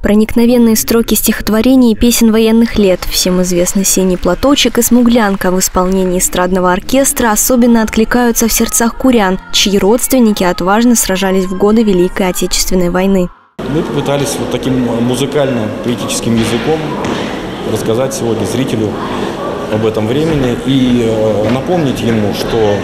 Проникновенные строки стихотворений и песен военных лет, всем известный «Синий платочек» и «Смуглянка» в исполнении эстрадного оркестра особенно откликаются в сердцах курян, чьи родственники отважно сражались в годы Великой Отечественной войны. Мы попытались вот таким музыкально-поэтическим языком рассказать сегодня зрителю об этом времени и напомнить ему, что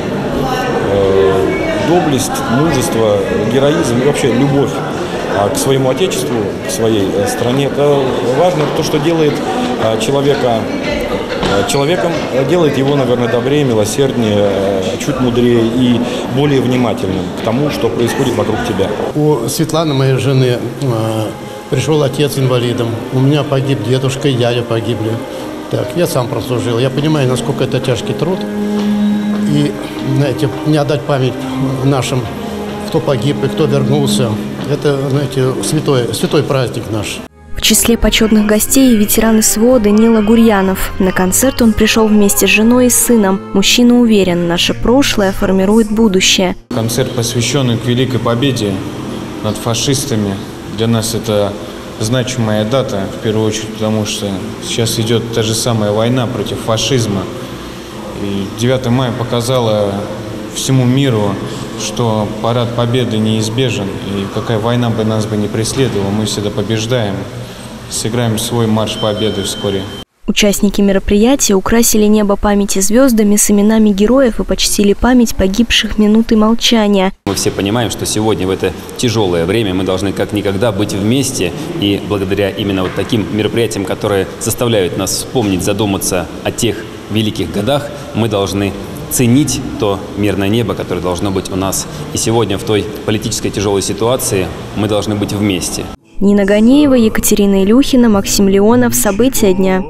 доблесть, мужество, героизм и вообще любовь к своему отечеству, к своей стране, это важно, то, что делает человека человеком, делает его, наверное, добрее, милосерднее, чуть мудрее и более внимательным к тому, что происходит вокруг тебя. У Светланы, моей жены, пришел отец инвалидом, у меня погиб дедушка и дядя погибли. Так, я сам прослужил, я понимаю, насколько это тяжкий труд. И, знаете, не отдать память нашим, кто погиб и кто вернулся. Это, знаете, святой праздник наш. В числе почетных гостей ветеран СВО Данила Гурьянов. На концерт он пришел вместе с женой и сыном. Мужчина уверен, наше прошлое формирует будущее. Концерт, посвященный к Великой Победе над фашистами. Для нас это значимая дата, в первую очередь, потому что сейчас идет та же самая война против фашизма. И 9 мая показала всему миру, что парад Победы неизбежен, и какая война бы нас не преследовала, мы всегда побеждаем. Сыграем свой марш Победы вскоре. Участники мероприятия украсили небо памяти звездами с именами героев и почтили память погибших минутой молчания. Мы все понимаем, что сегодня, в это тяжелое время, мы должны как никогда быть вместе. И благодаря именно вот таким мероприятиям, которые заставляют нас вспомнить, задуматься о тех великих годах, мы должны ценить то мирное небо, которое должно быть у нас. И сегодня в той политической тяжелой ситуации мы должны быть вместе. Нина Ганеева, Екатерина Илюхина, Максим Леонов. События дня.